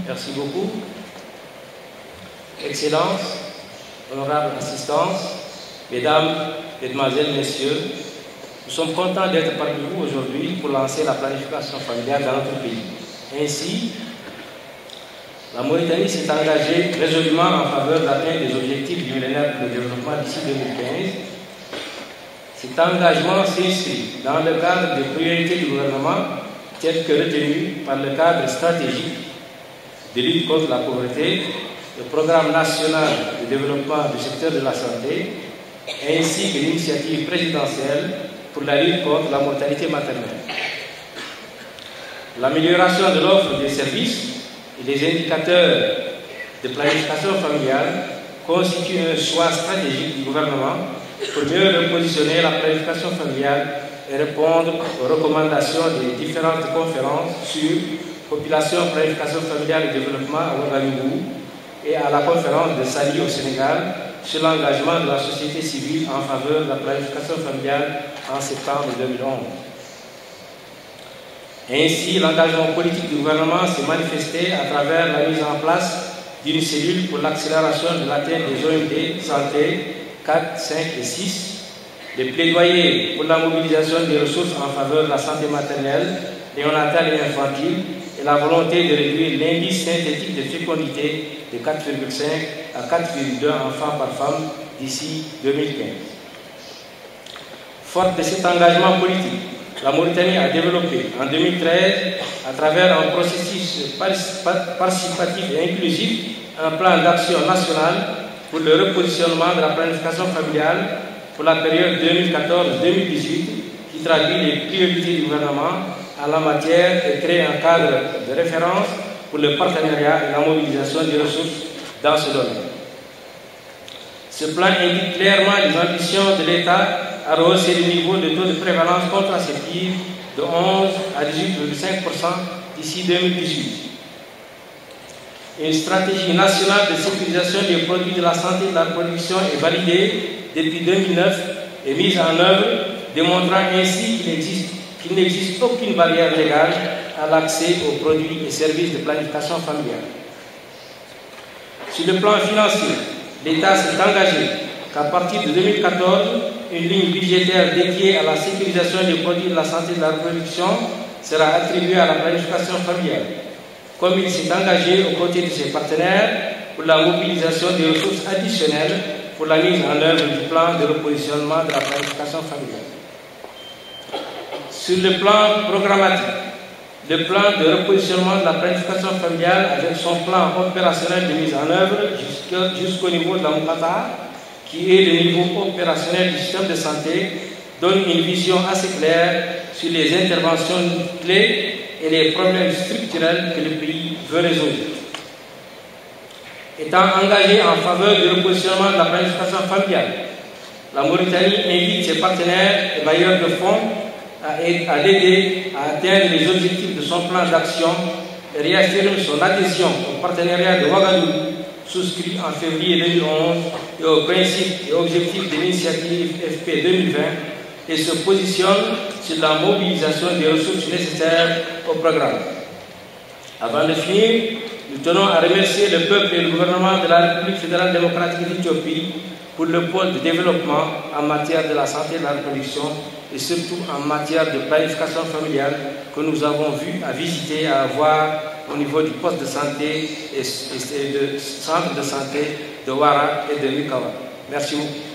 Merci beaucoup. Excellences, honorable assistance, Mesdames, Mesdemoiselles, Messieurs, nous sommes contents d'être parmi vous aujourd'hui pour lancer la planification familiale dans notre pays. Ainsi, la Mauritanie s'est engagée résolument en faveur de l'atteinte des objectifs du millénaire pour le développement d'ici 2015. Cet engagement s'inscrit dans le cadre des priorités du gouvernement telles que retenues par le cadre stratégique de lutte contre la pauvreté, le programme national de développement du secteur de la santé, ainsi que l'initiative présidentielle pour la lutte contre la mortalité maternelle. L'amélioration de l'offre des services et des indicateurs de planification familiale constituent un choix stratégique du gouvernement pour mieux repositionner la planification familiale et répondre aux recommandations des différentes conférences sur population, planification familiale et développement à Ouagadougou et à la conférence de Sali au Sénégal sur l'engagement de la société civile en faveur de la planification familiale en septembre 2011. Ainsi, l'engagement politique du gouvernement s'est manifesté à travers la mise en place d'une cellule pour l'accélération de l'atteinte des OMD santé 4, 5 et 6, les plaidoyers pour la mobilisation des ressources en faveur de la santé maternelle, néonatale et infantile, et la volonté de réduire l'indice synthétique de fécondité de 4,5 à 4,2 enfants par femme d'ici 2015. Forte de cet engagement politique, la Mauritanie a développé en 2013, à travers un processus participatif et inclusif, un plan d'action national pour le repositionnement de la planification familiale pour la période 2014-2018 qui traduit les priorités du gouvernement en la matière et crée un cadre de référence pour le partenariat et la mobilisation des ressources dans ce domaine. Ce plan indique clairement les ambitions de l'État à rehausser le niveau de taux de prévalence contraceptive de 11 à 18,5% d'ici 2018. Une stratégie nationale de sécurisation des produits de la santé et de la production est validée depuis 2009 et mise en œuvre, démontrant ainsi qu'il n'existe aucune barrière légale à l'accès aux produits et services de planification familiale. Sur le plan financier, l'État s'est engagé qu'à partir de 2014, une ligne budgétaire dédiée à la sécurisation des produits de la santé et de la reproduction sera attribuée à la planification familiale, comme il s'est engagé aux côtés de ses partenaires pour la mobilisation des ressources additionnelles pour la mise en œuvre du plan de repositionnement de la planification familiale. Sur le plan programmatique, le plan de repositionnement de la planification familiale avec son plan opérationnel de mise en œuvre jusqu'au niveau de la Moukata, qui est le niveau opérationnel du système de santé, donne une vision assez claire sur les interventions clés et les problèmes structurels que le pays veut résoudre. Étant engagé en faveur du repositionnement de la planification familiale, la Mauritanie invite ses partenaires et bailleurs de fonds à l'aider à atteindre les objectifs de son plan d'action et réaffirme son adhésion au partenariat de Ouagadougou souscrit en février 2011 et aux principes et objectifs de l'initiative FP 2020 et se positionne sur la mobilisation des ressources nécessaires au programme. Avant de finir, nous tenons à remercier le peuple et le gouvernement de la République fédérale démocratique d'Éthiopie pour le pôle de développement en matière de la santé et de la reproduction et surtout en matière de planification familiale que nous avons vu à visiter, à voir au niveau du poste de santé et de centre de santé de Ouara et de Mikawa. Merci beaucoup.